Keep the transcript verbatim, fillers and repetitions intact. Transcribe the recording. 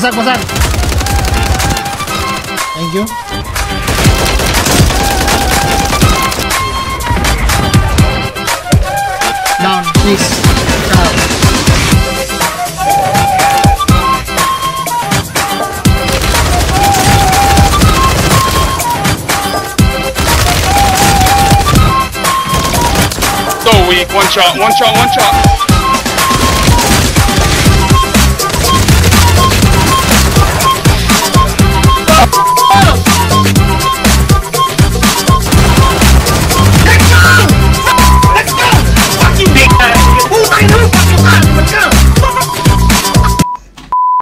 Wasak, wasak. Thank you. Down, please. Ciao. So weak. One shot. One shot. One shot.